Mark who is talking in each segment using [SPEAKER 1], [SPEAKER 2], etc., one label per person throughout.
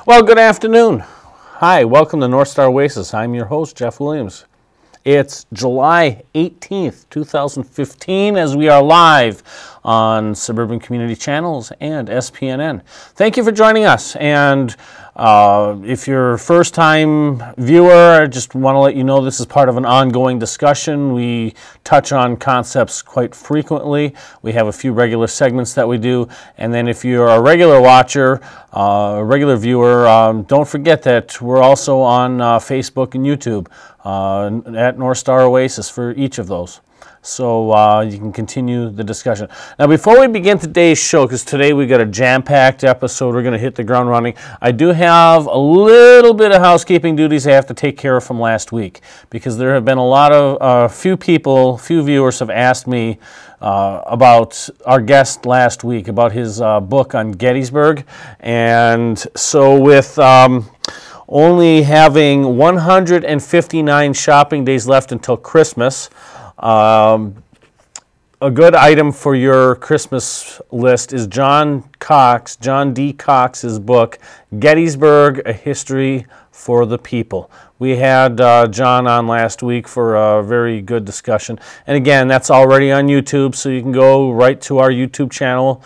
[SPEAKER 1] Well, good afternoon. Hi, welcome to Star Oasis. I'm your host, Jeff Williams. It's July 18th, 2015, as we are live on Suburban Community Channels and SPNN. Thank you for joining us. And if you're a first-time viewer, I just want to let you know this is part of an ongoing discussion. We touch on concepts quite frequently. We have a few regular segments that we do. And then if you're a regular watcher, a regular viewer, don't forget that we're also on Facebook and YouTube at Star Oasis for each of those. So you can continue the discussion. Now, before we begin today's show, because today we got a jam-packed episode, we're going to hit the ground running. I do have a little bit of housekeeping duties I have to take care of from last week, because there have been a lot of, few viewers have asked me about our guest last week, about his book on Gettysburg. And so with only having 159 shopping days left until Christmas, a good item for your Christmas list is John D. Cox's book, Gettysburg, A History for the People. We had John on last week for a very good discussion. And again, that's already on YouTube, so you can go right to our YouTube channel,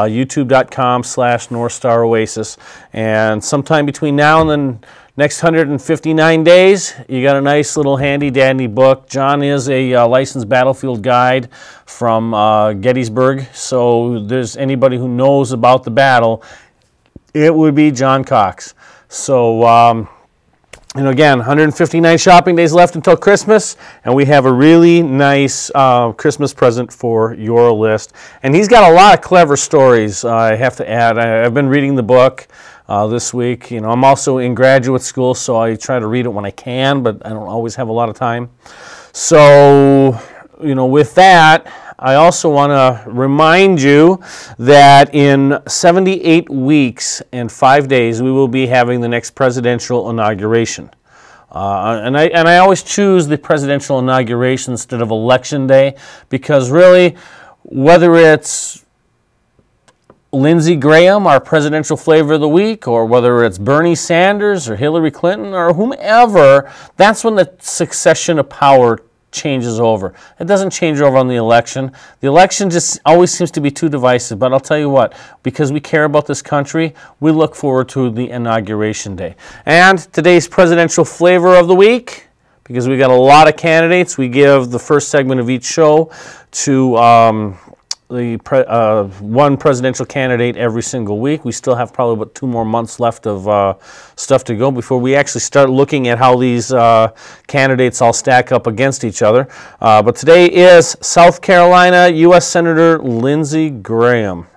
[SPEAKER 1] youtube.com/NorthStarOasis. And sometime between now and the next 159 days, you got a nice little handy-dandy book. John is a licensed battlefield guide from Gettysburg, so there's anybody who knows about the battle, it would be John Cox. So, again, 159 shopping days left until Christmas, and we have a really nice Christmas present for your list. And he's got a lot of clever stories, I have to add. I've been reading the book this week. I'm also in graduate school, so I try to read it when I can, but I don't always have a lot of time. So, with that, I also want to remind you that in 78 weeks and 5 days, we will be having the next presidential inauguration. And I always choose the presidential inauguration instead of election day, because really, whether it's Lindsey Graham, our presidential flavor of the week, or whether it's Bernie Sanders or Hillary Clinton or whomever, that's when the succession of power changes over. It doesn't change over on the election. The election just always seems to be too divisive, but I'll tell you what, because we care about this country, we look forward to the inauguration day. And today's presidential flavor of the week, because we got a lot of candidates, we give the first segment of each show to one presidential candidate every single week. We still have probably about 2 more months left of stuff to go before we actually start looking at how these candidates all stack up against each other. But today is South Carolina U.S. Senator Lindsey Graham.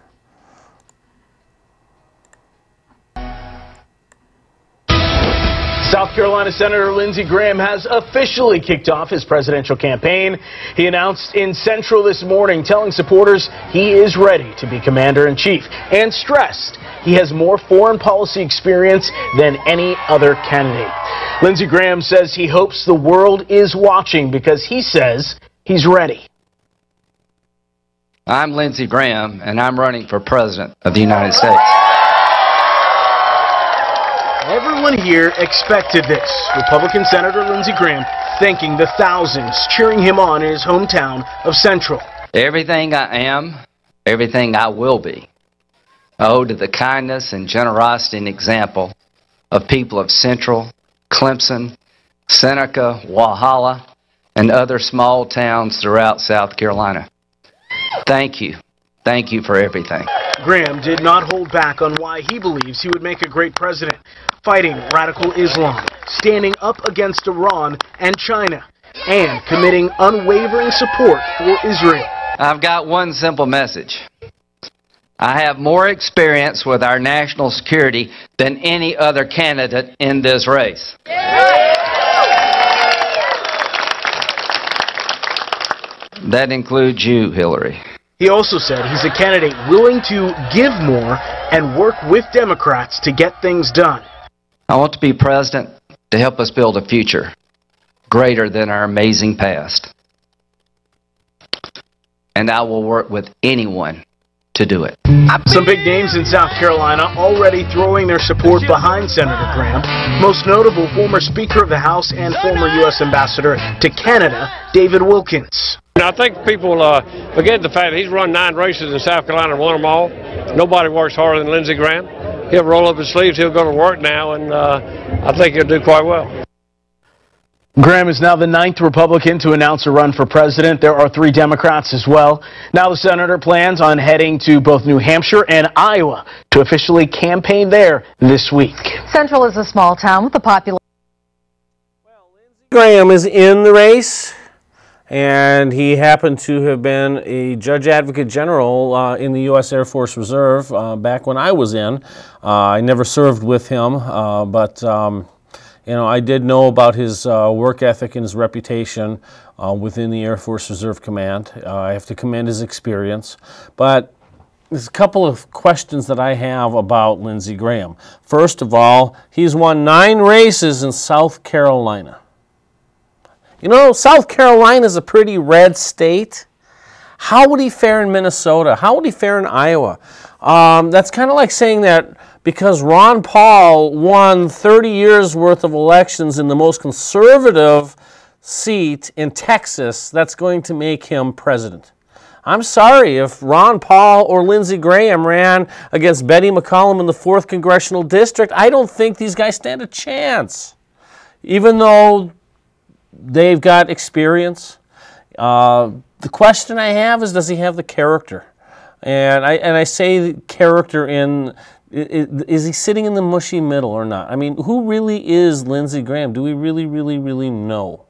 [SPEAKER 2] South Carolina Senator Lindsey Graham has officially kicked off his presidential campaign. He announced in Central this morning, telling supporters he is ready to be commander-in-chief, and stressed he has more foreign policy experience than any other candidate. Lindsey Graham says he hopes the world is watching because he says he's ready.
[SPEAKER 3] I'm Lindsey Graham, and I'm running for President of the United States.
[SPEAKER 2] Everyone here expected this. Republican Senator Lindsey Graham thanking the thousands cheering him on in his hometown of Central.
[SPEAKER 3] Everything I am, everything I will be, I owe to the kindness and generosity and example of people of Central, Clemson, Seneca, Walhalla, and other small towns throughout South Carolina. Thank you. Thank you for everything.
[SPEAKER 2] Graham did not hold back on why he believes he would make a great president, fighting radical Islam, standing up against Iran and China, and committing unwavering support for Israel.
[SPEAKER 3] I've got one simple message. I have more experience with our national security than any other candidate in this race. That includes you, Hillary.
[SPEAKER 2] He also said he's a candidate willing to give more and work with Democrats to get things done.
[SPEAKER 3] I want to be president to help us build a future greater than our amazing past. And I will work with anyone to do it.
[SPEAKER 2] Some big names in South Carolina already throwing their support behind Senator Graham. Most notable, former Speaker of the House and former U.S. Ambassador to Canada, David Wilkins.
[SPEAKER 4] I think people forget the fact that he's run 9 races in South Carolina and won them all. Nobody works harder than Lindsey Graham. He'll roll up his sleeves, he'll go to work now, and I think he'll do quite well.
[SPEAKER 2] Graham is now the 9th Republican to announce a run for president. There are 3 Democrats as well. Now the senator plans on heading to both New Hampshire and Iowa to officially campaign there this week.
[SPEAKER 5] Central is a small town with a population.
[SPEAKER 1] Well, Lindsey Graham is in the race, and he happened to have been a Judge Advocate General in the U.S. Air Force Reserve back when I was in. I never served with him, but you know, I did know about his work ethic and his reputation within the Air Force Reserve Command. I have to commend his experience. But there's a couple of questions that I have about Lindsey Graham. First of all, he's won 9 races in South Carolina. You know, South Carolina is a pretty red state. How would he fare in Minnesota? How would he fare in Iowa? That's kind of like saying that because Ron Paul won 30 years worth of elections in the most conservative seat in Texas, that's going to make him president. I'm sorry, if Ron Paul or Lindsey Graham ran against Betty McCollum in the 4th Congressional District, I don't think these guys stand a chance. Even though they've got experience. The question I have is, does he have the character? And I say character in, is he sitting in the mushy middle or not? I mean, who really is Lindsey Graham? Do we really know?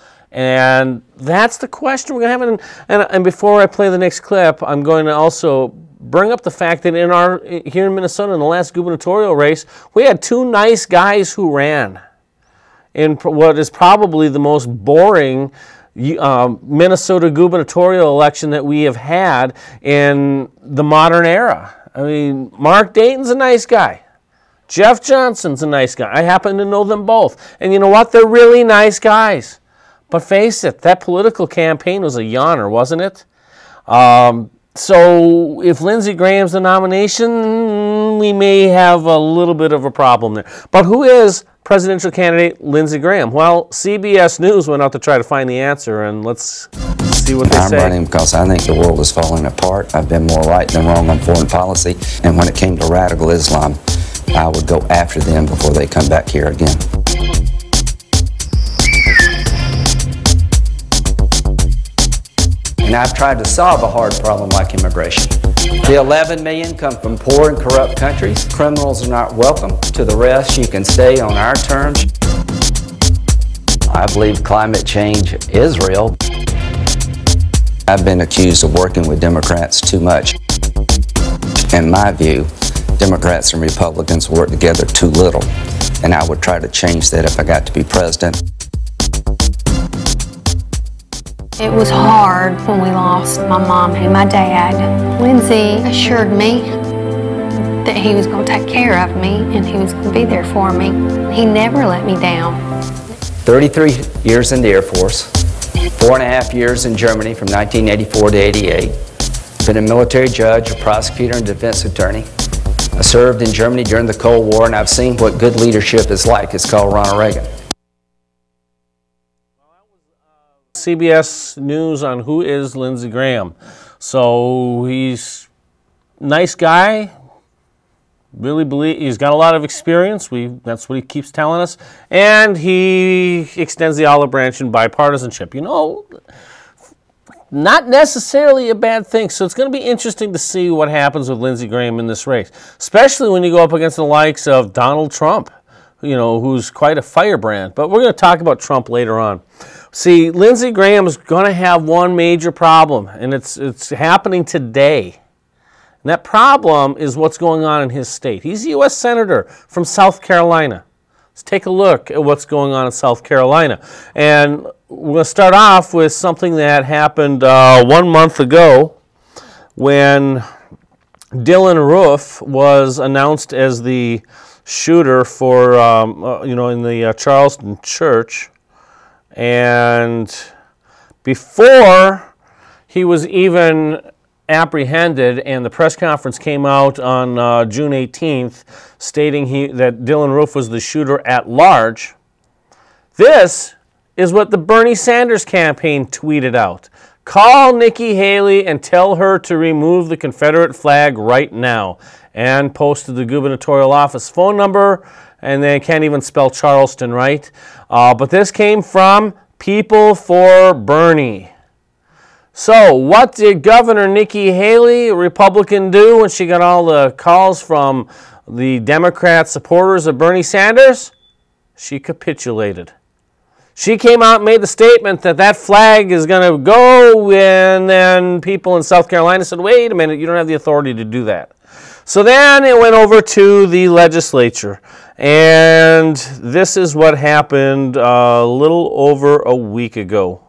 [SPEAKER 1] And that's the question we're going to have. And before I play the next clip, I'm going to also bring up the fact that here in Minnesota, in the last gubernatorial race, we had 2 nice guys who ran in what is probably the most boring Minnesota gubernatorial election that we have had in the modern era. I mean, Mark Dayton's a nice guy. Jeff Johnson's a nice guy. I happen to know them both. And you know what? They're really nice guys. But face it, that political campaign was a yawner, wasn't it? So if Lindsey Graham's the nomination, we may have a little bit of a problem there. But who is presidential candidate Lindsey Graham? Well, CBS News went out to try to find the answer, and let's see what they say.
[SPEAKER 6] I'm running because I think the world is falling apart. I've been more right than wrong on foreign policy, and when it came to radical Islam, I would go after them before they come back here again. And I've tried to solve a hard problem like immigration. The 11 million come from poor and corrupt countries. Criminals are not welcome. To the rest, you can stay on our terms. I believe climate change is real. I've been accused of working with Democrats too much. In my view, Democrats and Republicans work together too little, and I would try to change that if I got to be president.
[SPEAKER 7] It was hard when we lost my mom and my dad. Lindsay assured me that he was going to take care of me and he was going to be there for me. He never let me down. 33 years in the Air Force, 4.5 years in Germany from 1984 to 88. Been a military judge, a prosecutor, and defense attorney. I served in Germany during the Cold War, and I've seen what good leadership is like. It's called Ronald Reagan.
[SPEAKER 1] CBS News on who is Lindsey Graham. So he's a nice guy. Really believe he's got a lot of experience. That's what he keeps telling us. And he extends the olive branch in bipartisanship. You know, not necessarily a bad thing. So it's going to be interesting to see what happens with Lindsey Graham in this race, especially when you go up against the likes of Donald Trump, you know, who's quite a firebrand. But we're going to talk about Trump later on. See, Lindsey Graham is going to have one major problem, and it's happening today. And that problem is what's going on in his state. He's a U.S. Senator from South Carolina. Let's take a look at what's going on in South Carolina. And we're going to start off with something that happened 1 month ago when Dylan Roof was announced as the shooter for, you know, in the Charleston church. And before he was even apprehended, and the press conference came out on June 18th stating that Dylan Roof was the shooter at large. This is what the Bernie Sanders campaign tweeted out. Call Nikki Haley and tell her to remove the Confederate flag right now. And posted the gubernatorial office phone number, and they can't even spell Charleston right. But this came from People for Bernie. So what did Governor Nikki Haley, a Republican, do when she got all the calls from the Democrat supporters of Bernie Sanders? She capitulated. She came out and made the statement that that flag is going to go, and then people in South Carolina said, wait a minute, you don't have the authority to do that. So then it went over to the legislature, and this is what happened a little over a week ago.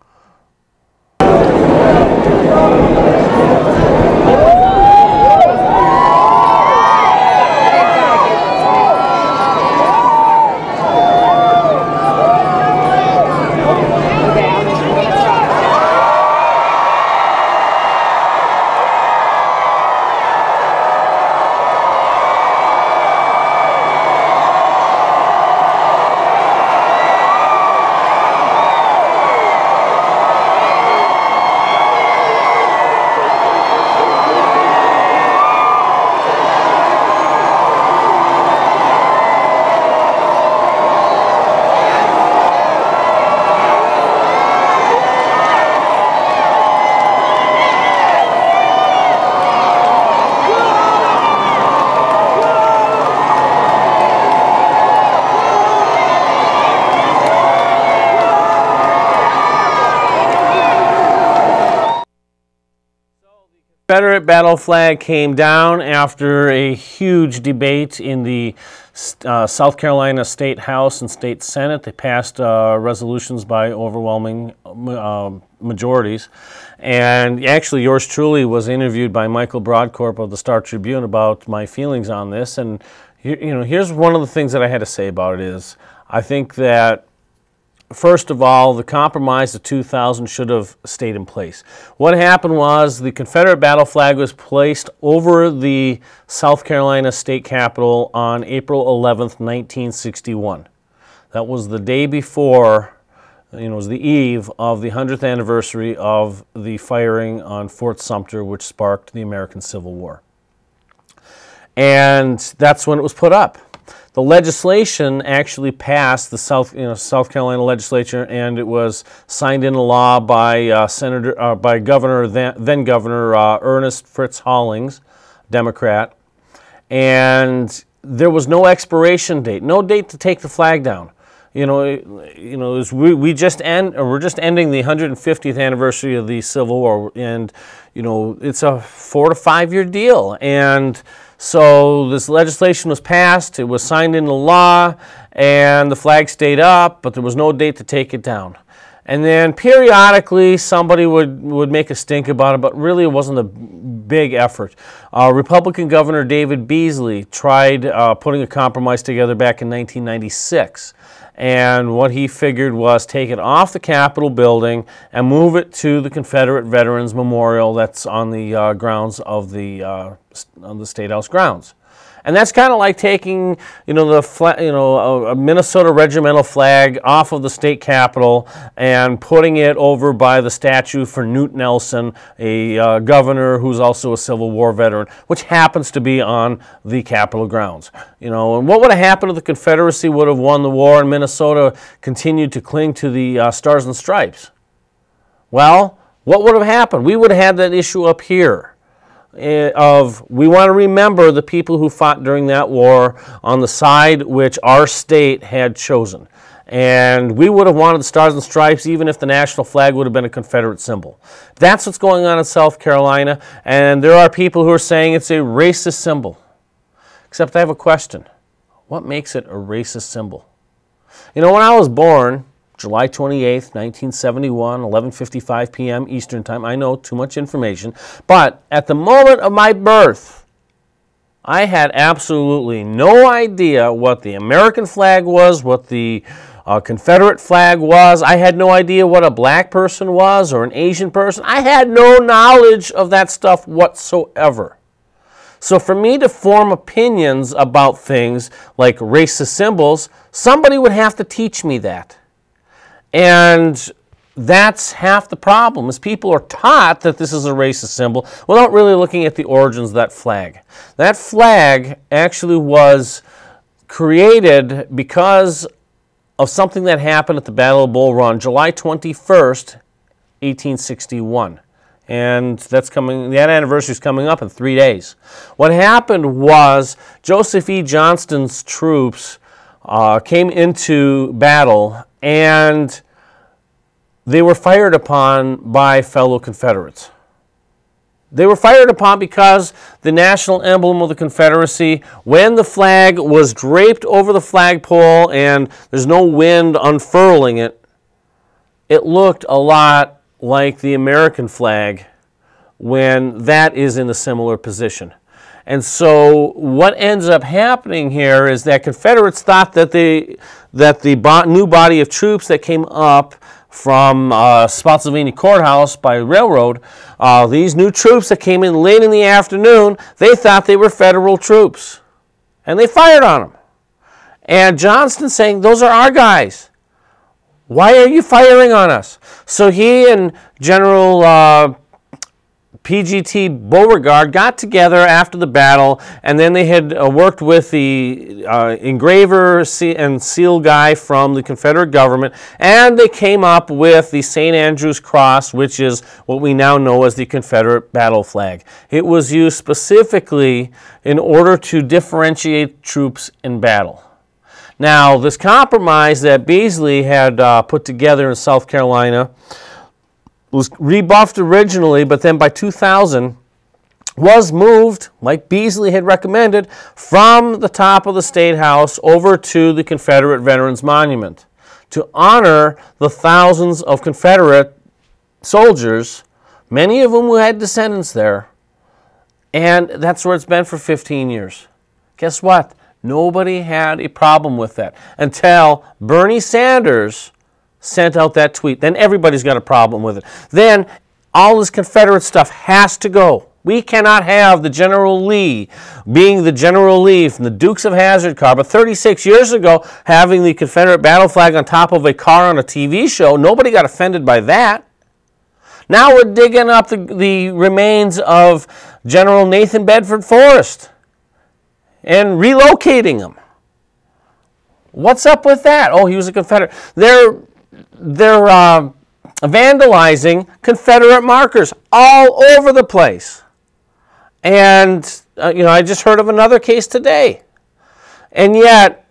[SPEAKER 1] Confederate battle flag came down after a huge debate in the South Carolina State House and State Senate. They passed resolutions by overwhelming majorities. And actually, yours truly was interviewed by Michael Broadcorp of the Star Tribune about my feelings on this. And here's one of the things that I had to say about it is, I think that first of all, the compromise of 2000 should have stayed in place. What happened was the Confederate battle flag was placed over the South Carolina state capitol on April 11th, 1961. That was the day before, it was the eve of the 100th anniversary of the firing on Fort Sumter, which sparked the American Civil War. And that's when it was put up. The legislation actually passed the South Carolina legislature, and it was signed into law by then Governor Ernest Fritz Hollings, Democrat, and there was no expiration date, no date to take the flag down. We're just ending the 150th anniversary of the Civil War, and it's a 4 to 5 year deal, and so this legislation was passed, it was signed into law, and the flag stayed up, but there was no date to take it down. And then periodically somebody would make a stink about it, but really it wasn't a big effort. Republican Governor David Beasley tried putting a compromise together back in 1996. And what he figured was take it off the Capitol building and move it to the Confederate Veterans Memorial that's on the grounds of the State House grounds. And that's kind of like taking, a Minnesota regimental flag off of the state capitol and putting it over by the statue for Newt Nelson, a governor who's also a Civil War veteran, which happens to be on the Capitol grounds. And what would have happened if the Confederacy would have won the war and Minnesota continued to cling to the Stars and Stripes? Well, what would have happened? We would have had that issue up here. We want to remember the people who fought during that war on the side which our state had chosen. And we would have wanted the Stars and Stripes even if the national flag would have been a Confederate symbol. That's what's going on in South Carolina, and there are people who are saying it's a racist symbol. Except I have a question. What makes it a racist symbol? When I was born, July 28th, 1971, 11:55 p.m. Eastern Time. I know, too much information. But at the moment of my birth, I had absolutely no idea what the American flag was, what the a Confederate flag was. I had no idea what a black person was or an Asian person. I had no knowledge of that stuff whatsoever. So for me to form opinions about things like racist symbols, somebody would have to teach me that. And that's half the problem, is people are taught that this is a racist symbol without really looking at the origins of that flag. That flag actually was created because of something that happened at the Battle of Bull Run, July 21st, 1861. And that's coming, that anniversary is coming up in 3 days. What happened was Joseph E. Johnston's troops came into battle, and they were fired upon by fellow Confederates. They were fired upon because the national emblem of the Confederacy, when the flag was draped over the flagpole and there's no wind unfurling it, it looked a lot like the American flag when that is in a similar position. And so what ends up happening here is that Confederates thought that the new body of troops that came up from Spotsylvania Courthouse by railroad, these new troops that came in late in the afternoon, they thought they were Federal troops. And they fired on them. And Johnston saying, those are our guys. Why are you firing on us? So he and General PGT Beauregard got together after the battle, and then they had worked with the engraver and seal guy from the Confederate government, and they came up with the St. Andrew's Cross, which is what we now know as the Confederate battle flag. It was used specifically in order to differentiate troops in battle. Now, this compromise that Beasley had put together in South Carolina was rebuffed originally, but then by 2000 was moved, like Beasley had recommended, from the top of the State House over to the Confederate Veterans Monument to honor the thousands of Confederate soldiers, many of whom who had descendants there. And that's where it's been for 15 years. Guess what? Nobody had a problem with that until Bernie Sanders sent out that tweet. Then everybody's got a problem with it. Then all this Confederate stuff has to go. We cannot have the General Lee being the General Lee from the Dukes of Hazzard car, but 36 years ago having the Confederate battle flag on top of a car on a TV show. Nobody got offended by that. Now we're digging up the remains of General Nathan Bedford Forrest and relocating him. What's up with that? Oh, he was a Confederate. They're vandalizing Confederate markers all over the place. And, I just heard of another case today. And yet,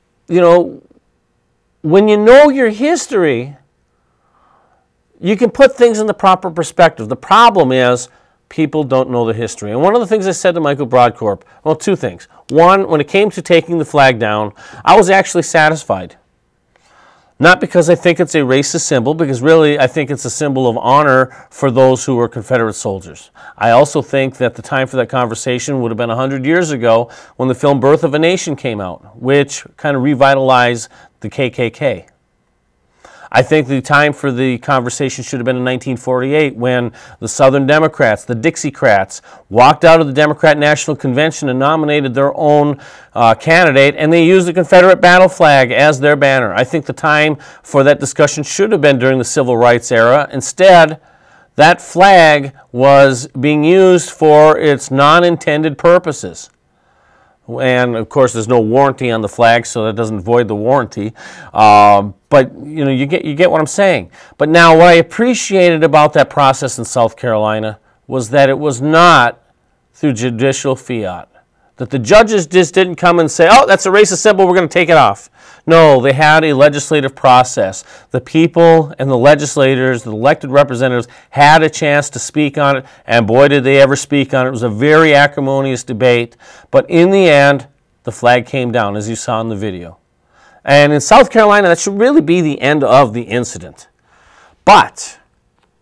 [SPEAKER 1] when you know your history, you can put things in the proper perspective. The problem is people don't know the history. And one of the things I said to Michael Broadcorp, well, two things. One, when it came to taking the flag down, I was actually satisfied. Not because I think it's a racist symbol, because really I think it's a symbol of honor for those who were Confederate soldiers. I also think that the time for that conversation would have been 100 years ago when the film Birth of a Nation came out, which kind of revitalized the KKK. I think the time for the conversation should have been in 1948 when the Southern Democrats, the Dixiecrats, walked out of the Democrat National Convention and nominated their own candidate, and they used the Confederate battle flag as their banner. I think the time for that discussion should have been during the Civil Rights era. Instead, that flag was being used for its non-intended purposes. And of course, there's no warranty on the flag, so that doesn't void the warranty. But you get what I'm saying. But now, what I appreciated about that process in South Carolina was that it was not through judicial fiat. That the judges just didn't come and say, "Oh, that's a racist symbol, we're going to take it off." No, they had a legislative process. The people and the legislators, the elected representatives, had a chance to speak on it, and boy, did they ever speak on it. It was a very acrimonious debate, but in the end, the flag came down, as you saw in the video. And in South Carolina, that should really be the end of the incident. But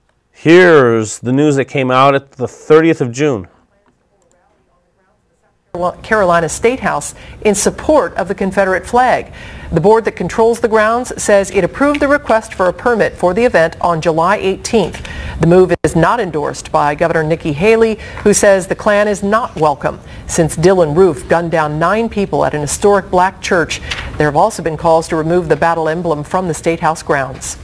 [SPEAKER 1] here's the news that came out at the 30th of June.
[SPEAKER 8] Carolina State House in support of the Confederate flag. The board that controls the grounds says it approved the request for a permit for the event on July 18th. The move is not endorsed by Governor Nikki Haley, who says the Klan is not welcome. Since Dylan Roof gunned down 9 people at an historic black church, there have also been calls to remove the battle emblem from the State House grounds.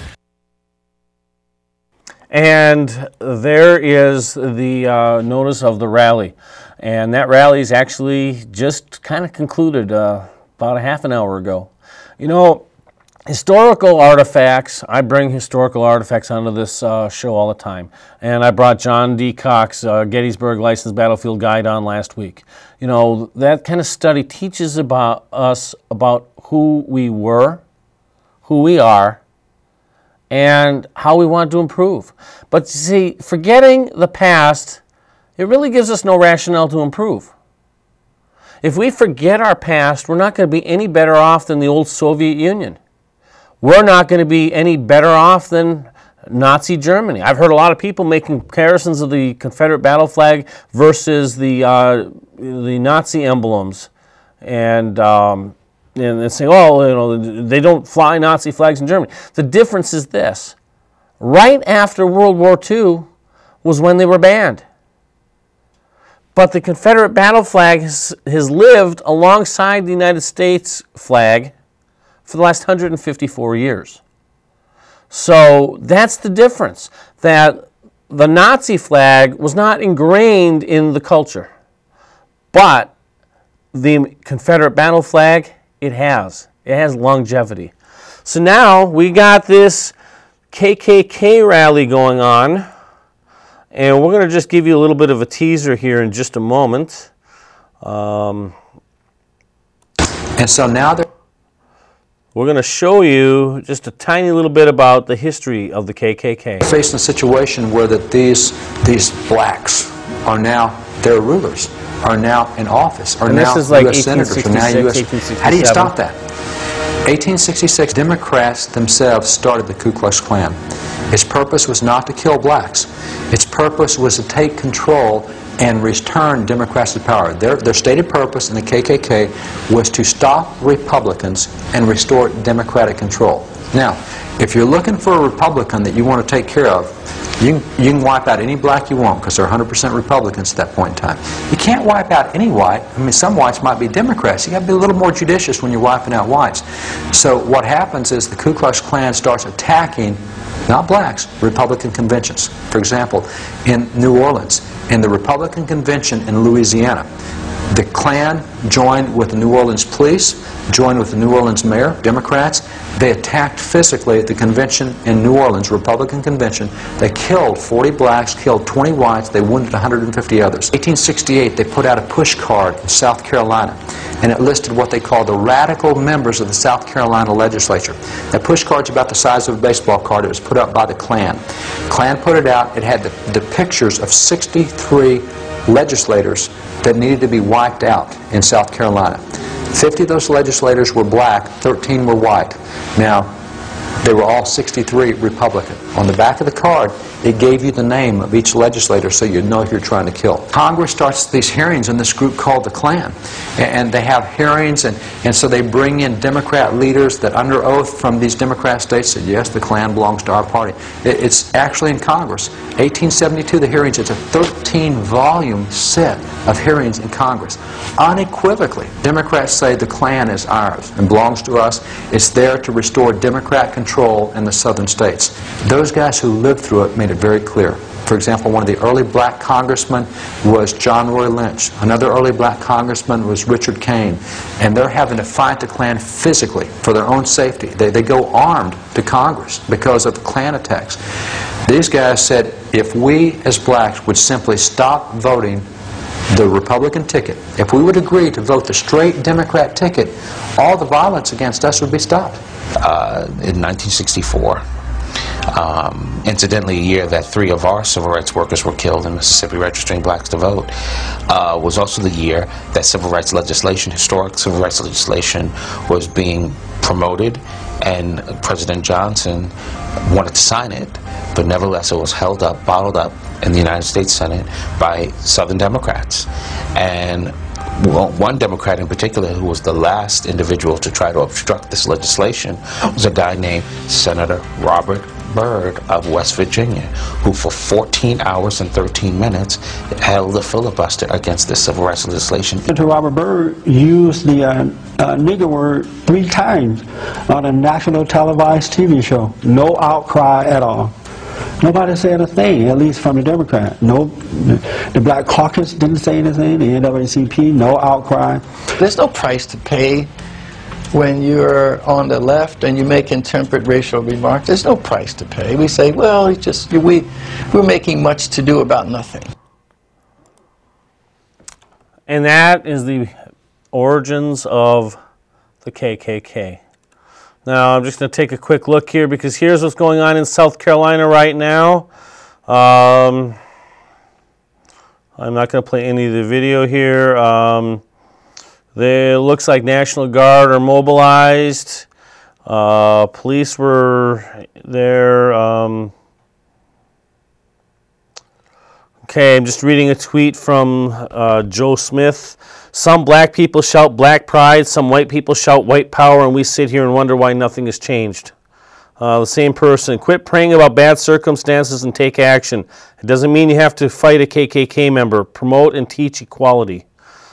[SPEAKER 1] And there is the notice of the rally. And that rally is actually just kind of concluded about a half an hour ago. You know, historical artifacts, I bring historical artifacts onto this show all the time. And I brought John D. Cox, Gettysburg Licensed Battlefield Guide on last week. You know, that kind of study teaches about us, about who we were, who we are, and how we want to improve. But see, forgetting the past, it really gives us no rationale to improve. If we forget our past, we're not going to be any better off than the old Soviet Union. We're not going to be any better off than Nazi Germany. I've heard a lot of people making comparisons of the Confederate battle flag versus the Nazi emblems, and saying, oh, you know, they don't fly Nazi flags in Germany. The difference is this: right after World War II was when they were banned. But the Confederate battle flag has lived alongside the United States flag for the last 154 years. So that's the difference, that the Nazi flag was not ingrained in the culture. But the Confederate battle flag, it has. It has longevity. So now we got this KKK rally going on. And we're going to just give you a little bit of a teaser here in just a moment.
[SPEAKER 9] And so now
[SPEAKER 1] we're going to show you just a tiny little bit about the history of the KKK.
[SPEAKER 9] Facing a situation where these blacks are now their rulers, are now in office, are now U.S. senators, are now U.S. How do you stop that? 1866, Democrats themselves started the Ku Klux Klan. Its purpose was not to kill blacks. Its purpose was to take control and return Democrats to power. Their stated purpose in the KKK was to stop Republicans and restore Democratic control. Now, if you're looking for a Republican that you want to take care of, you can wipe out any black you want because they're 100% Republicans at that point in time. You can't wipe out any white. I mean, some whites might be Democrats. You got to be a little more judicious when you're wiping out whites. So what happens is the Ku Klux Klan starts attacking, not blacks, Republican conventions. For example, in New Orleans, in the Republican convention in Louisiana, the Klan joined with the New Orleans police, joined with the New Orleans mayor, Democrats. They attacked physically at the convention in New Orleans, Republican convention. They killed 40 blacks, killed 20 whites. They wounded 150 others. In 1868, they put out a push card in South Carolina, and it listed what they call the radical members of the South Carolina legislature. That push card's about the size of a baseball card. It was put up by the Klan. Klan put it out. It had the pictures of 63 legislators that needed to be wiped out in South Carolina. 50 of those legislators were black, 13 were white. Now, they were all 63 Republican. On the back of the card, it gave you the name of each legislator so you'd know who you're trying to kill. Congress starts these hearings in this group called the Klan. And they have hearings, and so they bring in Democrat leaders that under oath from these Democrat states said, yes, the Klan belongs to our party. It's actually in Congress. 1872, the hearings, it's a 13-volume set of hearings in Congress. Unequivocally, Democrats say the Klan is ours and belongs to us. It's there to restore Democrat control in the southern states. Those guys who lived through it made it very clear. For example, one of the early black congressmen was John Roy Lynch. Another early black congressman was Richard Kane. And they're having to fight the Klan physically for their own safety. They go armed to Congress because of the Klan attacks. These guys said, if we as blacks would simply stop voting the Republican ticket, if we would agree to vote the straight Democrat ticket, all the violence against us would be stopped.
[SPEAKER 10] In 1964, incidentally a year that 3 of our civil rights workers were killed in Mississippi registering blacks to vote, was also the year that civil rights legislation, historic civil rights legislation, was being promoted, and President Johnson wanted to sign it, but nevertheless it was held up, bottled up in the United States Senate by Southern Democrats. And one Democrat in particular, who was the last individual to try to obstruct this legislation, was a guy named Senator Robert Byrd of West Virginia, who for 14 hours and 13 minutes held a filibuster against this civil rights legislation.
[SPEAKER 11] Senator Robert Byrd used the nigger word 3 times on a national televised TV show. No outcry at all. Nobody said a thing, at least from the Democrat. No, the Black Caucus didn't say anything, the NAACP, no outcry.
[SPEAKER 12] There's no price to pay when you're on the left and you make intemperate racial remarks. There's no price to pay. We say, well, it's just, we're making much to do about nothing.
[SPEAKER 1] And that is the origins of the KKK. Now, I'm just going to take a quick look here because here's what's going on in South Carolina right now. I'm not going to play any of the video here. It looks like National Guard are mobilized. Police were there. Okay, I'm just reading a tweet from Joe Smith. Some black people shout black pride, some white people shout white power, and we sit here and wonder why nothing has changed. The same person, quit praying about bad circumstances and take action. It doesn't mean you have to fight a KKK member. Promote and teach equality.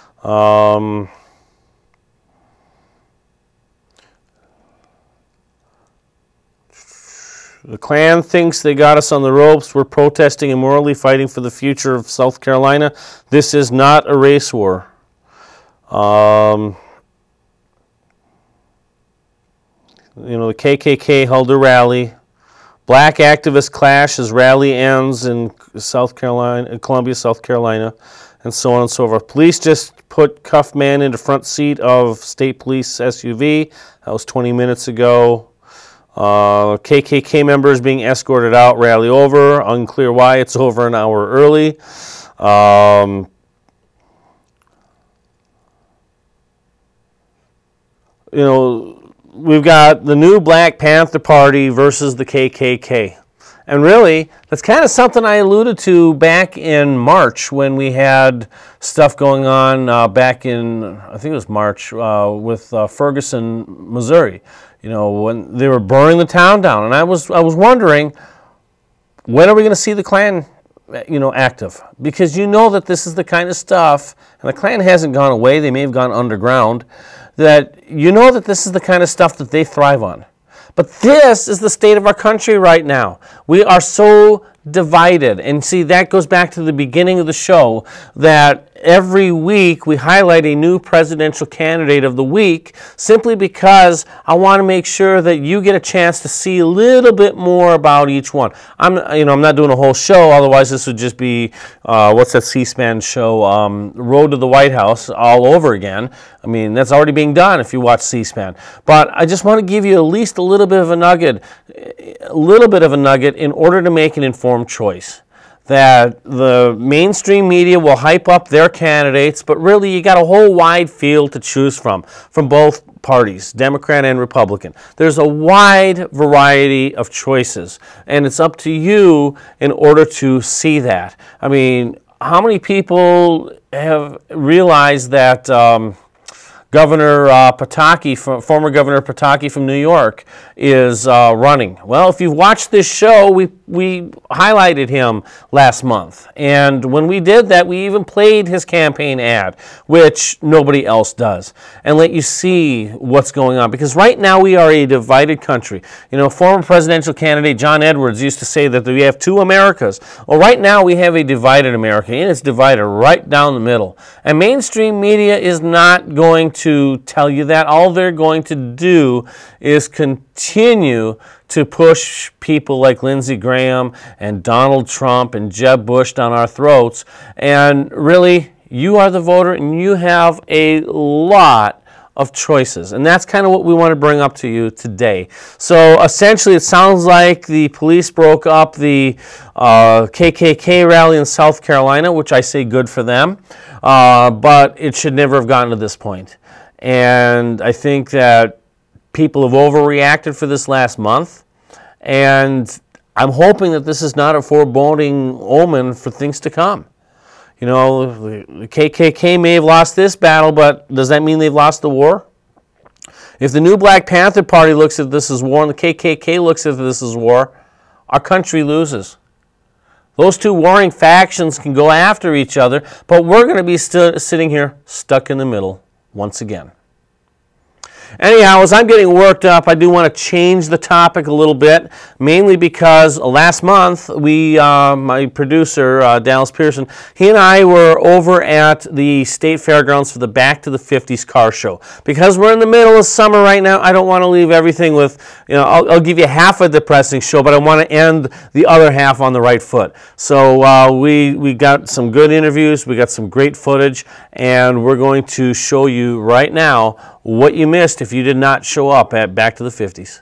[SPEAKER 1] The Klan thinks they got us on the ropes. We're protesting and morally fighting for the future of South Carolina. This is not a race war. You know, the KKK held a rally. Black activists clash as rally ends in South Carolina, Columbia, South Carolina, and so on and so forth. Police just put cuffed man into front seat of state police SUV. That was 20 minutes ago. KKK members being escorted out, rally over. Unclear why it's over an hour early. You know, we've got the new Black Panther Party versus the KKK. And really, that's kind of something I alluded to back in March when we had stuff going on back in, I think it was March, with Ferguson, Missouri. You know, when they were burning the town down. And I was wondering, when are we going to see the Klan, you know, active? Because you know that this is the kind of stuff, and the Klan hasn't gone away, they may have gone underground, that you know that this is the kind of stuff that they thrive on. But this is the state of our country right now. We are so divided. And see, that goes back to the beginning of the show, that every week we highlight a new presidential candidate of the week simply because I want to make sure that you get a chance to see a little bit more about each one. I'm not doing a whole show, otherwise this would just be what's that C-SPAN show, Road to the White House all over again. I mean, that's already being done if you watch C-SPAN. But I just want to give you at least a little bit of a nugget in order to make an informed choice. That the mainstream media will hype up their candidates, but really you got a whole wide field to choose from both parties, Democrat and Republican. There's a wide variety of choices, and it's up to you in order to see that. I mean, how many people have realized that Governor Pataki, former Governor Pataki from New York, is running? Well, if you've watched this show, we highlighted him last month. And when we did that, we even played his campaign ad, which nobody else does, and let you see what's going on. Because right now we are a divided country. You know, former presidential candidate John Edwards used to say that we have two Americas. Well, right now we have a divided America, and it's divided right down the middle. And mainstream media is not going to tell you that. All they're going to do is continue to push people like Lindsey Graham and Donald Trump and Jeb Bush down our throats. And really, you are the voter and you have a lot of choices. And that's kind of what we want to bring up to you today. So essentially, it sounds like the police broke up the KKK rally in South Carolina, which I say good for them. But it should never have gotten to this point. And I think that people have overreacted for this last month, and I'm hoping that this is not a foreboding omen for things to come. You know, the KKK may have lost this battle, but does that mean they've lost the war? If the new Black Panther Party looks at this as war and the KKK looks at this as war, our country loses. Those two warring factions can go after each other, but we're going to be sitting here stuck in the middle once again. Anyhow, as I'm getting worked up, I do want to change the topic a little bit, mainly because last month, my producer, Dallas Pearson, he and I were over at the State Fairgrounds for the Back to the 50s car show. Because we're in the middle of summer right now, I don't want to leave everything with, you know, I'll give you half a depressing show, but I want to end the other half on the right foot. So we got some good interviews, we got some great footage, and we're going to show you right now what you missed if you did not show up at Back to the 50s.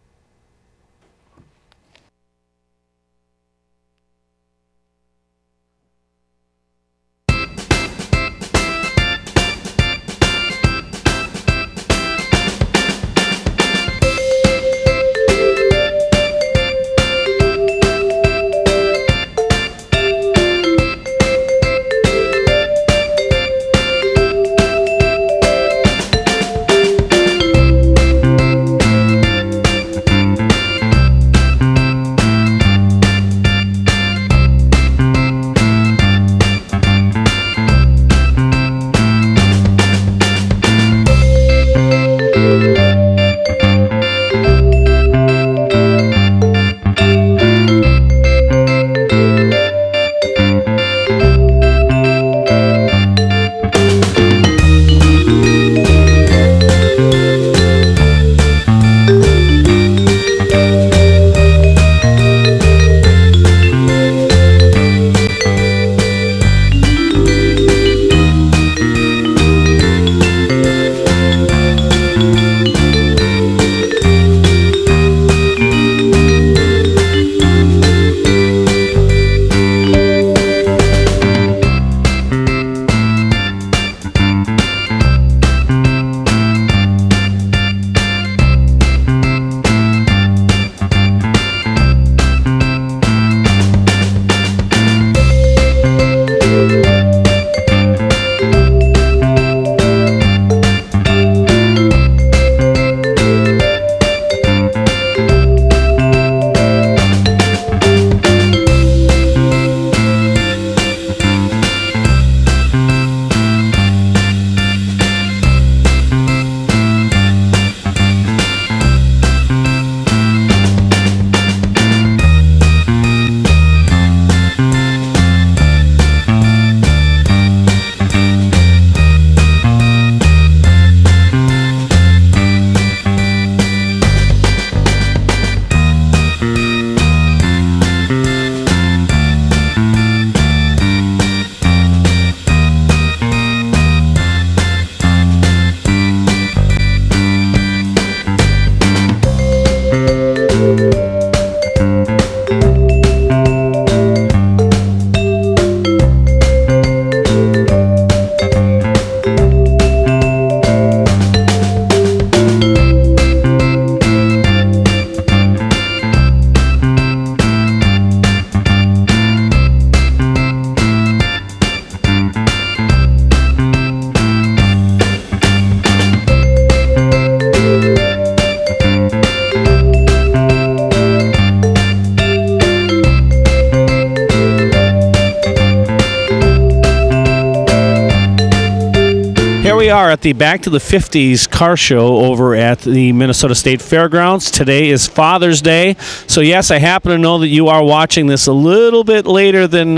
[SPEAKER 13] we are at the Back to the 50s car show over at the Minnesota State Fairgrounds. Today is Father's Day. So yes, I happen to know that you are watching this a little bit later than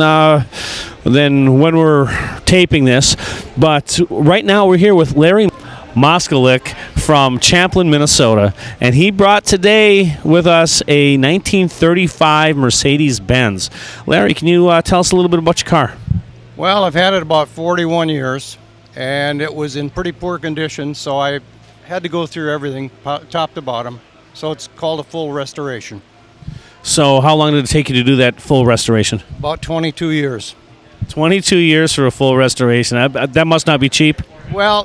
[SPEAKER 13] when we're taping this. But right now we're here with Larry Moskalik from Champlin, Minnesota, and he brought today with us a 1935 Mercedes-Benz. Larry, can you tell us a little bit about your car?
[SPEAKER 14] Well, I've had it about 41 years, and it was in pretty poor condition, so I had to go through everything, top to bottom. So it's called a full restoration.
[SPEAKER 13] So how long did it take you to do that full restoration?
[SPEAKER 14] About 22 years.
[SPEAKER 13] 22 years for a full restoration. That must not be cheap.
[SPEAKER 14] Well,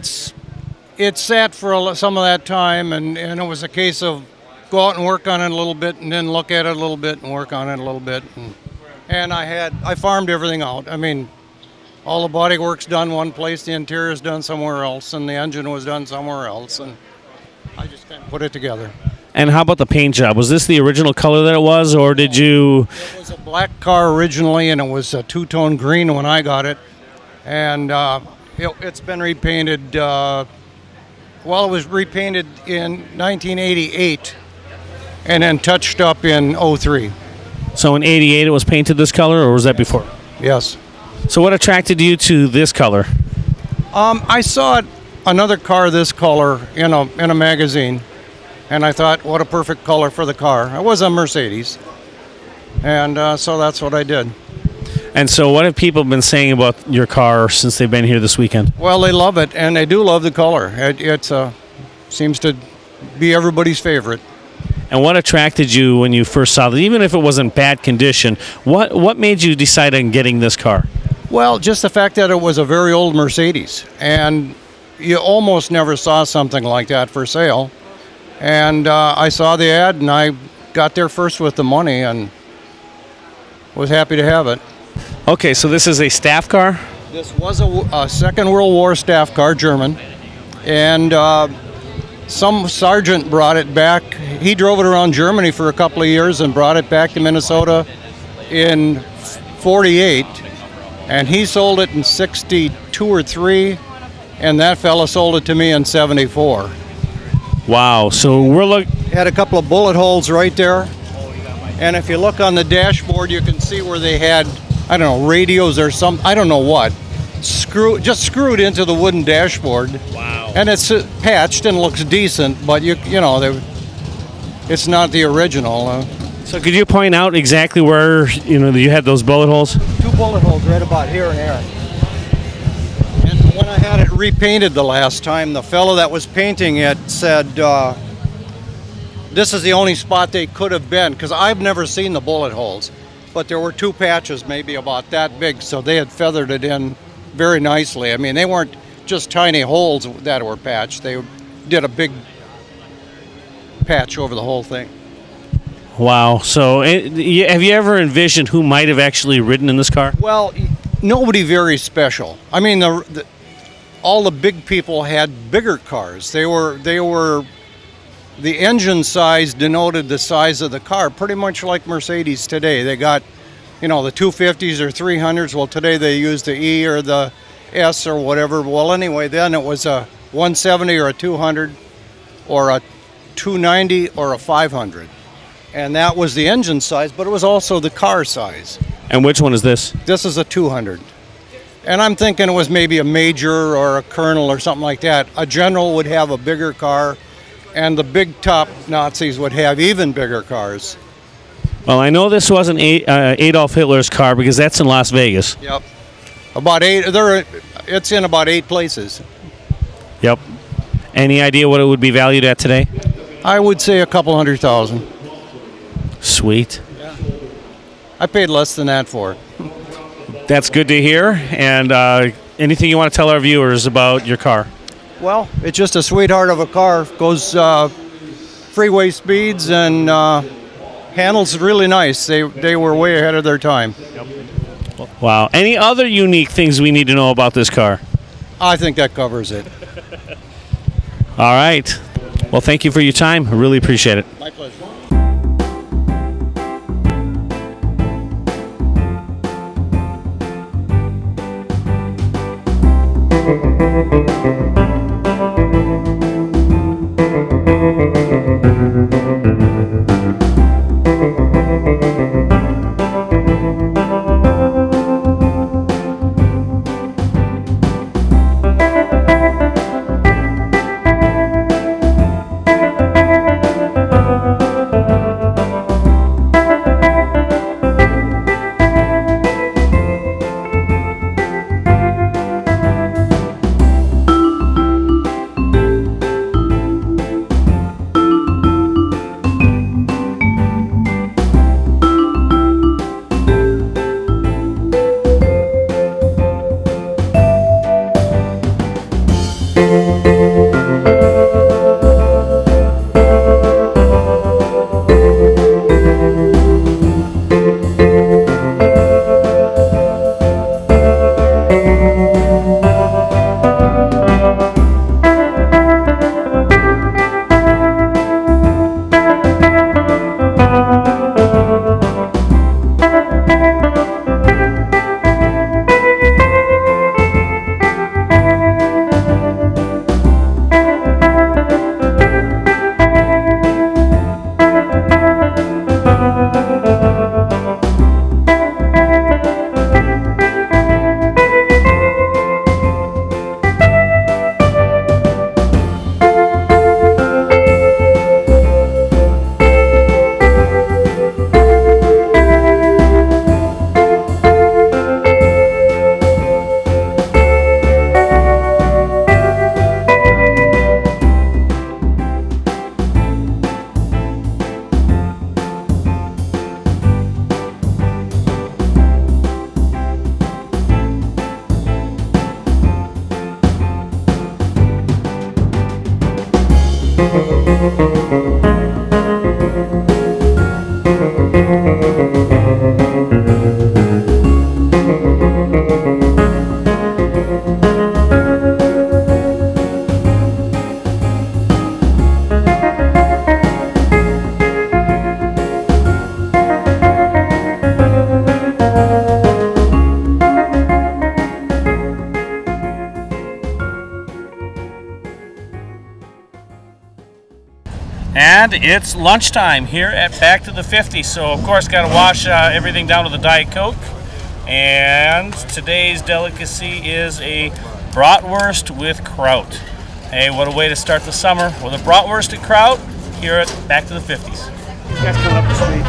[SPEAKER 14] it sat for some of that time, and it was a case of go out and work on it a little bit, and then look at it a little bit and work on it a little bit. And I farmed everything out. I mean, All the body work's done one place, the interior's done somewhere else, and the engine was done somewhere else, and I just kind of put it together.
[SPEAKER 13] And how about the paint job? Was this the original color that it was, or did you...
[SPEAKER 14] It was a black car originally, and it was a two-tone green when I got it. And it's been repainted, well, it was repainted in 1988 and then touched up in 03.
[SPEAKER 13] So in 88 it was painted this color, or was that before?
[SPEAKER 14] Yes.
[SPEAKER 13] So what attracted you to this color?
[SPEAKER 14] I saw another car this color in a magazine, and I thought, what a perfect color for the car. It was a Mercedes, and so that's what I did.
[SPEAKER 13] And so what have people been saying about your car since they've been here this weekend?
[SPEAKER 14] Well, they love it, and they do love the color. It seems to be everybody's favorite.
[SPEAKER 13] And what attracted you when you first saw it? Even if it was in bad condition, what made you decide on getting this car?
[SPEAKER 14] Well, just the fact that it was a very old Mercedes, and you almost never saw something like that for sale. And I saw the ad, and I got there first with the money, and was happy to have it.
[SPEAKER 13] Okay, so this is a staff car?
[SPEAKER 14] This was a Second World War staff car, German, and some sergeant brought it back. He drove it around Germany for a couple of years and brought it back to Minnesota in '48, and he sold it in '62 or '63, and that fella sold it to me in '74.
[SPEAKER 13] Wow, so we're looking...
[SPEAKER 14] Had a couple of bullet holes right there, and if you look on the dashboard, you can see where they had, I don't know, radios or something, I don't know what, just screwed into the wooden dashboard.
[SPEAKER 13] Wow.
[SPEAKER 14] And it's patched and looks decent, but you know, it's not the original.
[SPEAKER 13] So could you point out exactly where, you had those bullet holes?
[SPEAKER 14] 2 bullet holes right about here and there. And when I had it repainted the last time, the fellow that was painting it said, this is the only spot they could have been, because I've never seen the bullet holes, but there were 2 patches maybe about that big, so they had feathered it in very nicely. I mean, they weren't just tiny holes that were patched. They did a big patch over the whole thing.
[SPEAKER 13] Wow. So have you ever envisioned who might have actually ridden in this car?
[SPEAKER 14] Well, nobody very special. I mean, all the big people had bigger cars. They were the engine size denoted the size of the car, pretty much like Mercedes today. They got, the 250s or 300s. Well, today they use the E or the S or whatever. Well, anyway, then it was a 170 or a 200 or a 290 or a 500. And that was the engine size, but it was also the car size.
[SPEAKER 13] And which one is this?
[SPEAKER 14] This is a 200. And I'm thinking it was maybe a major or a colonel or something like that. A general would have a bigger car, and the big top Nazis would have even bigger cars.
[SPEAKER 13] Well, I know this wasn't Adolf Hitler's car because that's in Las Vegas.
[SPEAKER 14] Yep. About 8, it's in about 8 places.
[SPEAKER 13] Yep. Any idea what it would be valued at today?
[SPEAKER 14] I would say a couple $100,000.
[SPEAKER 13] Sweet.
[SPEAKER 14] Yeah. I paid less than that for it.
[SPEAKER 13] That's good to hear. And anything you want to tell our viewers about your car?
[SPEAKER 14] Well, it's just a sweetheart of a car. Goes freeway speeds and handles really nice. They were way ahead of their time.
[SPEAKER 13] Yep. Wow. Any other unique things we need to know about this car?
[SPEAKER 14] I think that covers it.
[SPEAKER 13] All right. Well, thank you for your time. I really appreciate it.
[SPEAKER 14] My pleasure.
[SPEAKER 13] And it's lunchtime here at Back to the 50s. So, of course, got to wash everything down with a Diet Coke. And today's delicacy is a bratwurst with kraut. Hey, what a way to start the summer with a bratwurst and kraut here at Back to the 50s. You guys coming up the street.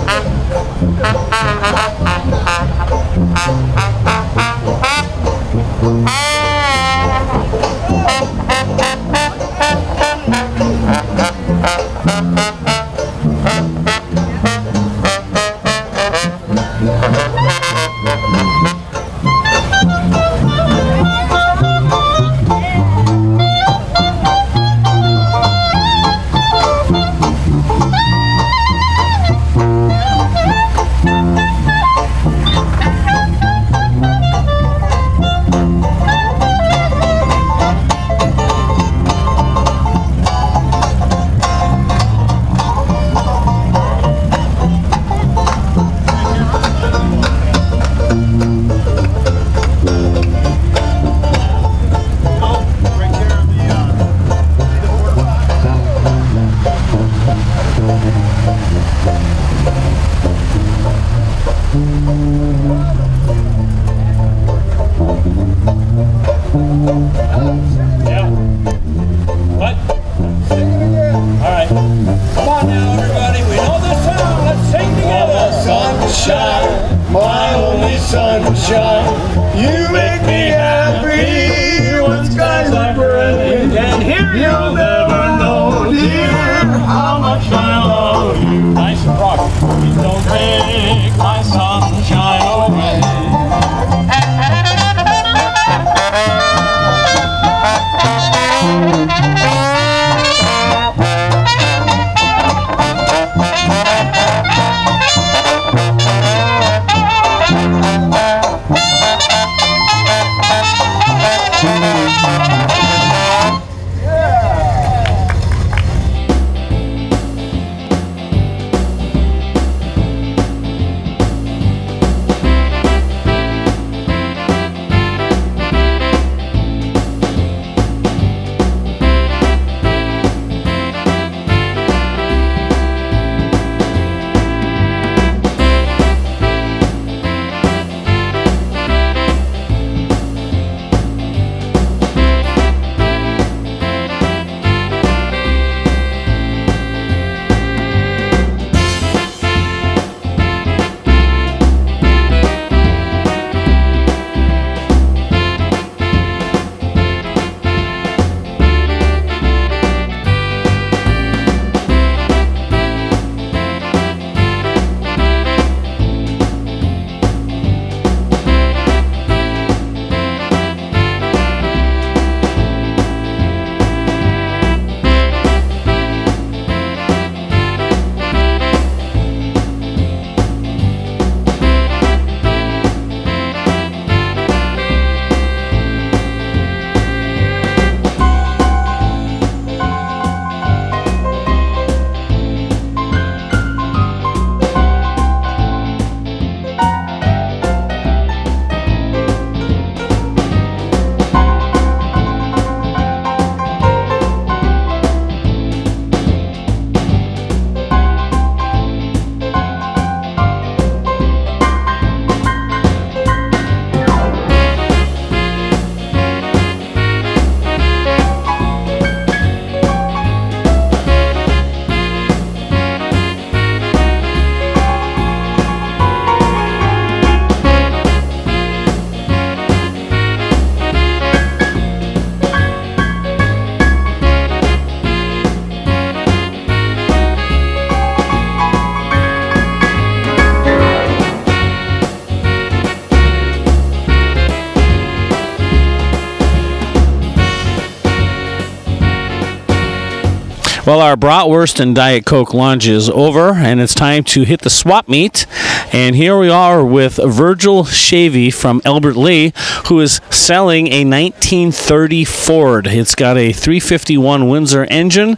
[SPEAKER 13] Well, our bratwurst and Diet Coke lunch is over, and it's time to hit the swap meet. And here we are with Virgil Shavy from Albert Lee, who is selling a 1930 Ford. It's got a 351 Windsor engine,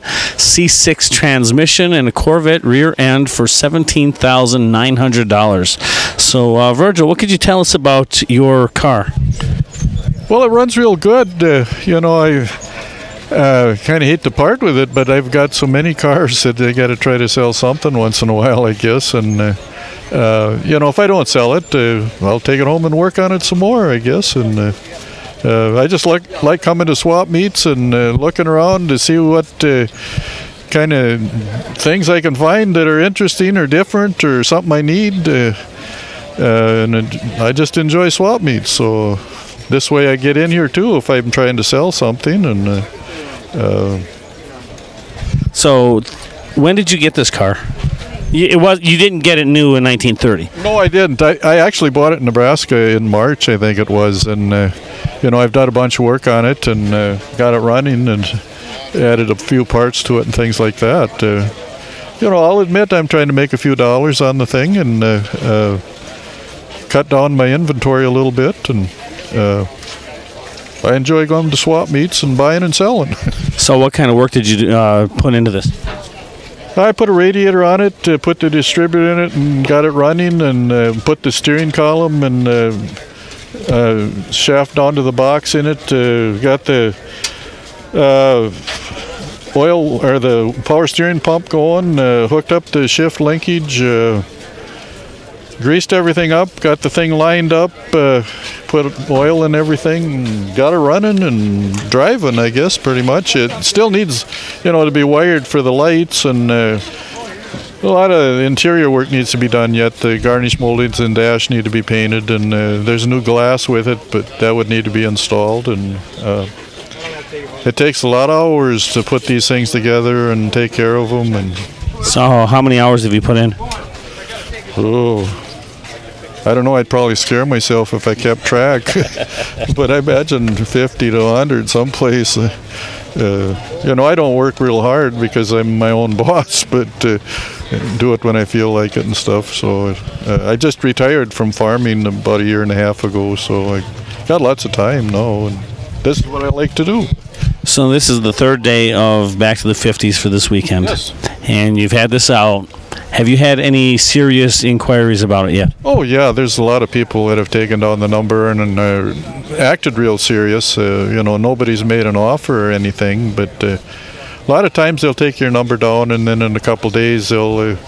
[SPEAKER 13] C6 transmission, and a Corvette rear end for $17,900. So, Virgil, what could you tell us about your car?
[SPEAKER 15] Well, it runs real good. You know, Kind of hate to part with it, but I've got so many cars that I got to try to sell something once in a while, I guess. And if I don't sell it, I'll take it home and work on it some more, I guess. And I just like coming to swap meets and looking around to see what kind of things I can find that are interesting or different or something I need. And I just enjoy swap meets. So this way I get in here too if I'm trying to sell something. And
[SPEAKER 13] so when did you get this car? You didn't get it new in 1930.
[SPEAKER 15] No, I didn't. I actually bought it in Nebraska in March, I think it was. And I've done a bunch of work on it and got it running and added a few parts to it and things like that. I'll admit I'm trying to make a few dollars on the thing and cut down my inventory a little bit. And I enjoy going to swap meets and buying and selling.
[SPEAKER 13] So what kind of work did you put into this?
[SPEAKER 15] I put a radiator on it, put the distributor in it, and got it running, and put the steering column and shaft onto the box in it. Got the oil or the power steering pump going, hooked up the shift linkage, greased everything up, got the thing lined up, put oil in everything, got it running and driving, I guess, pretty much. It still needs, to be wired for the lights, and a lot of interior work needs to be done yet. The garnish moldings and dash need to be painted, and there's new glass with it, but that would need to be installed. And it takes a lot of hours to put these things together and take care of them. And
[SPEAKER 13] so how many hours have you put in?
[SPEAKER 15] I don't know, I'd probably scare myself if I kept track, but I imagine 50 to 100 someplace. I don't work real hard because I'm my own boss, but do it when I feel like it and stuff. So I just retired from farming about a year and a half ago, so I got lots of time now, and this is what I like to do.
[SPEAKER 13] So this is the third day of Back to the 50s for this weekend.
[SPEAKER 15] Yes.
[SPEAKER 13] And you've had this out. Have you had any serious inquiries about it yet?
[SPEAKER 15] Oh, yeah. There's a lot of people that have taken down the number and acted real serious. Nobody's made an offer or anything, but a lot of times they'll take your number down, and then in a couple days they'll,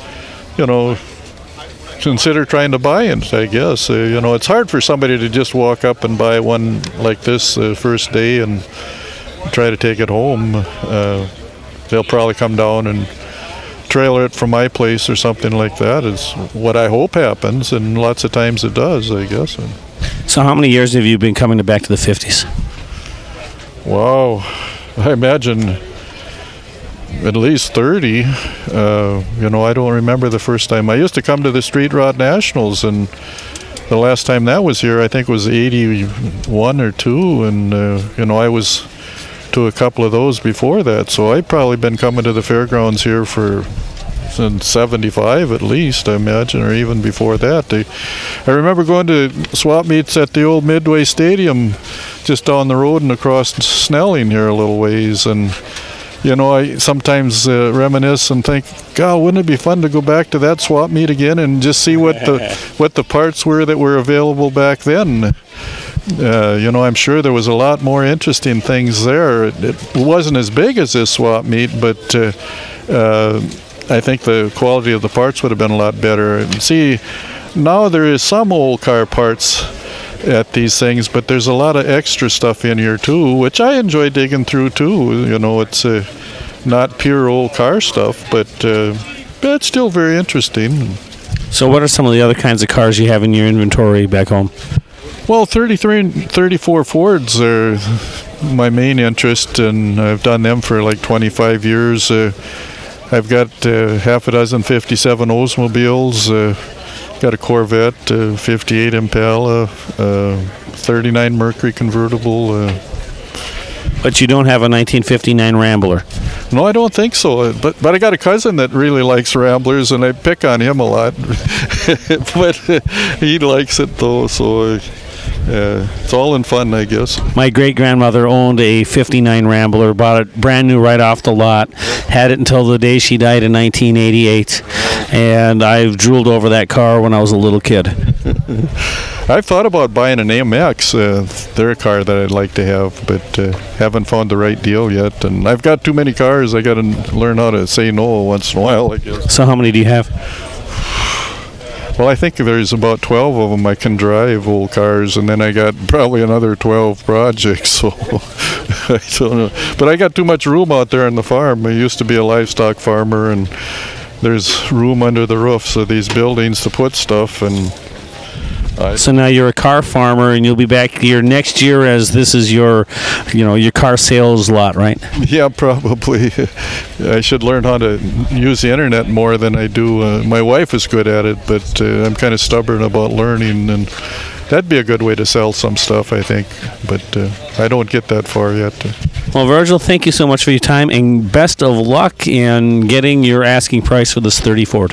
[SPEAKER 15] consider trying to buy it, I guess. It's hard for somebody to just walk up and buy one like this first day and try to take it home. They'll probably come down and trailer it from my place or something like that is what I hope happens, and lots of times it does, I guess.
[SPEAKER 13] So how many years have you been coming back to the 50s?
[SPEAKER 15] Wow, I imagine at least 30. I don't remember the first time. I used to come to the Street Rod Nationals, and the last time that was here I think was 81 or 2, and I was to a couple of those before that, so I've probably been coming to the fairgrounds here since 75 at least, I imagine, or even before that. I remember going to swap meets at the old Midway Stadium just down the road and across Snelling here a little ways, and I sometimes reminisce and think, God, wouldn't it be fun to go back to that swap meet again and just see what the parts were that were available back then. I'm sure there was a lot more interesting things there. It wasn't as big as this swap meet, but I think the quality of the parts would have been a lot better. And see, now there is some old car parts at these things, but there's a lot of extra stuff in here too, which I enjoy digging through too. It's not pure old car stuff, but it's still very interesting.
[SPEAKER 13] So what are some of the other kinds of cars you have in your inventory back home?
[SPEAKER 15] Well, 33 and 34 Fords are my main interest, and I've done them for like 25 years. I've got half a dozen 57 Oldsmobiles, got a Corvette, 58 Impala, 39 Mercury convertible.
[SPEAKER 13] But you don't have a 1959 Rambler?
[SPEAKER 15] No, I don't think so. But I got a cousin that really likes Ramblers, and I pick on him a lot. But he likes it though, so it's all in fun, I guess.
[SPEAKER 13] My great-grandmother owned a 59 Rambler, bought it brand new right off the lot, had it until the day she died in 1988, and I've drooled over that car when I was a little kid.
[SPEAKER 15] I've thought about buying an AMX. They're a car that I'd like to have, but haven't found the right deal yet. And I've got too many cars. I got to learn how to say no once in a while, I guess.
[SPEAKER 13] So how many do you have?
[SPEAKER 15] Well, I think there's about 12 of them I can drive, old cars, and then I got probably another 12 projects, so I don't know. But I got too much room out there on the farm. I used to be a livestock farmer, and there's room under the roofs of these buildings to put stuff, and
[SPEAKER 13] so now you're a car farmer, and you'll be back here next year as this is your, your car sales lot, right?
[SPEAKER 15] Yeah, probably. I should learn how to use the internet more than I do. My wife is good at it, but I'm kind of stubborn about learning, and that'd be a good way to sell some stuff, I think. But I don't get that far yet.
[SPEAKER 13] Well, Virgil, thank you so much for your time, and best of luck in getting your asking price for this 30 Ford.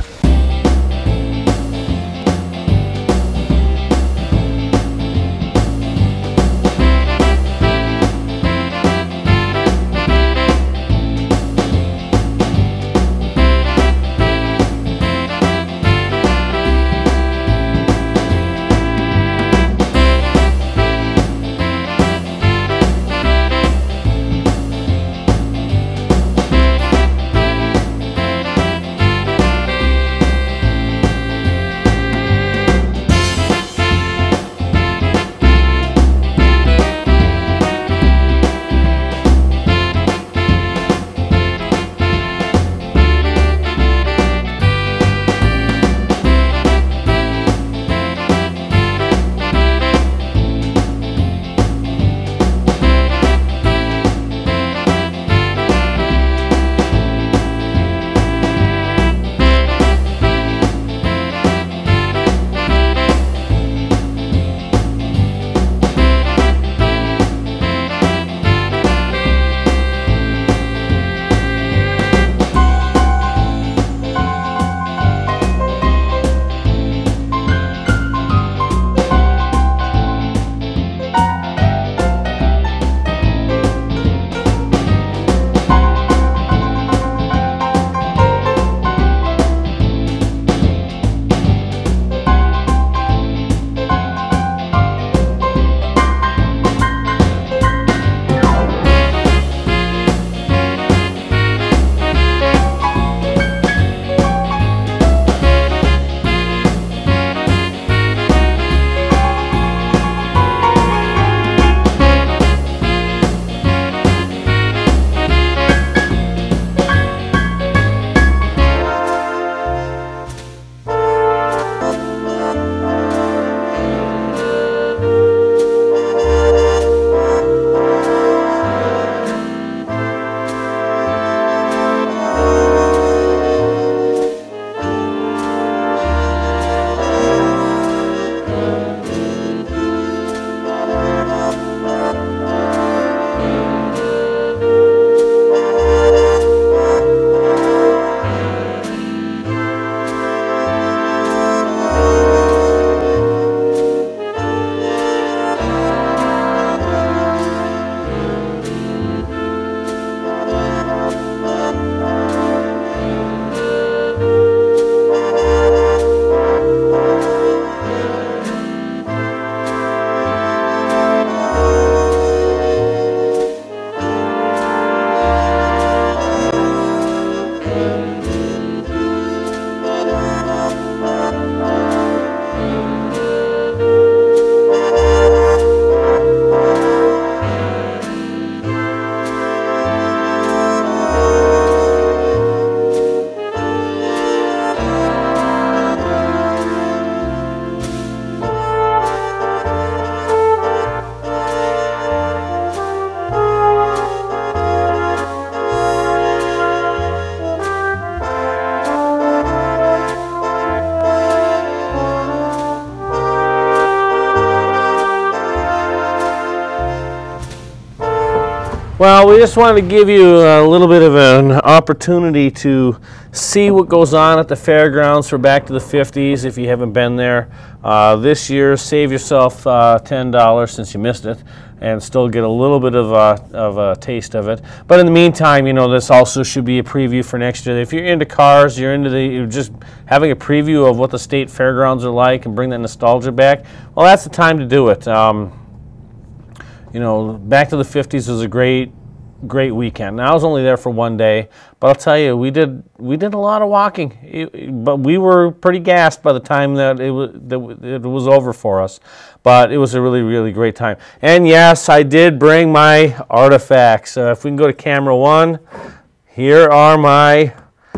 [SPEAKER 1] Well, we just wanted to give you a little bit of an opportunity to see what goes on at the fairgrounds for Back to the 50s if you haven't been there. This year, save yourself $10 since you missed it and still get a little bit of a taste of it. But in the meantime, you know, this also should be a preview for next year. If you're into cars, you're just having a preview of what the state fairgrounds are like and bring that nostalgia back, well, that's the time to do it. You know, Back to the 50s was a great weekend. Now, I was only there for one day, but I'll tell you, we did a lot of walking. But we were pretty gassed by the time that it was over for us. But it was a really, really great time. And yes, I did bring my artifacts. If we can go to camera 1, here are my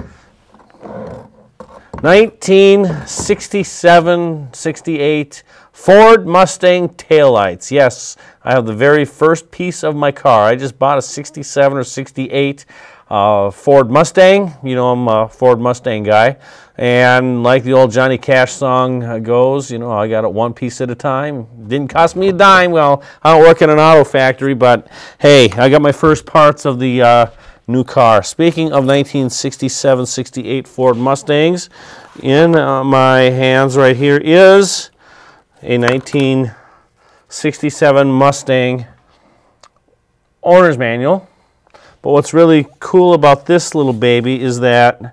[SPEAKER 1] 1967-68 Ford Mustang taillights. Yes, I have the very first piece of my car. I just bought a 67 or 68 Ford Mustang. You know, I'm a Ford Mustang guy. And like the old Johnny Cash song goes, you know, I got it one piece at a time. Didn't cost me a dime. Well, I don't work in an auto factory, but hey, I got my first parts of the new car. Speaking of 1967-68 Ford Mustangs, in my hands right here is a 1967 Mustang owner's manual. But what's really cool about this little baby is that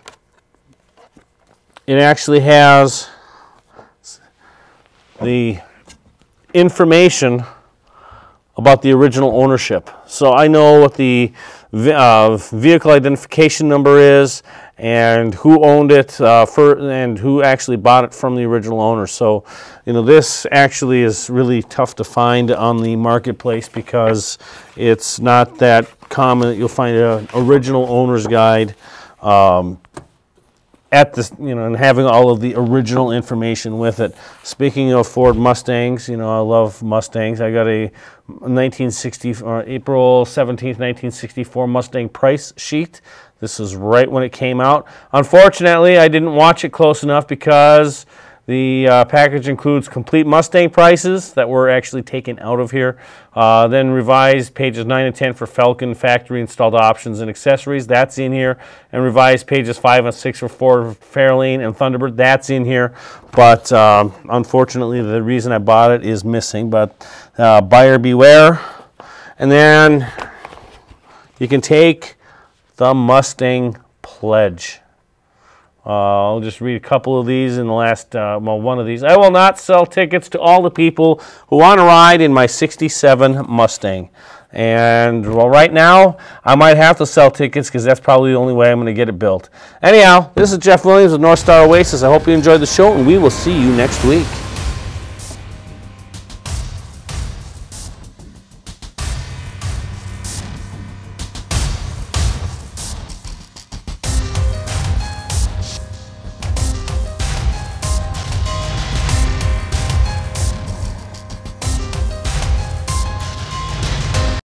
[SPEAKER 1] it actually has the information about the original ownership. So I know what the vehicle identification number is and who owned it and who actually bought it from the original owner. So, you know, this actually is really tough to find on the marketplace because it's not that common that you'll find an original owner's guide at this, you know, and having all of the original information with it. Speaking of Ford Mustangs, you know, I love Mustangs. I got a April 17th, 1964 Mustang price sheet. This is right when it came out. Unfortunately, I didn't watch it close enough because the package includes complete Mustang prices that were actually taken out of here. Then revised pages 9 and 10 for Falcon factory installed options and accessories. That's in here. And revised pages 5 and 6 for Ford Fairlane and Thunderbird. That's in here. But unfortunately, the reason I bought it is missing. But buyer beware. And then you can take the Mustang Pledge. I'll just read a couple of these in the last, well, one of these. I will not sell tickets to all the people who want to ride in my 67 Mustang. And, well, right now, I might have to sell tickets because that's probably the only way I'm going to get it built. Anyhow, this is Jeff Williams of Star Oasis. I hope you enjoyed the show, and we will see you next week.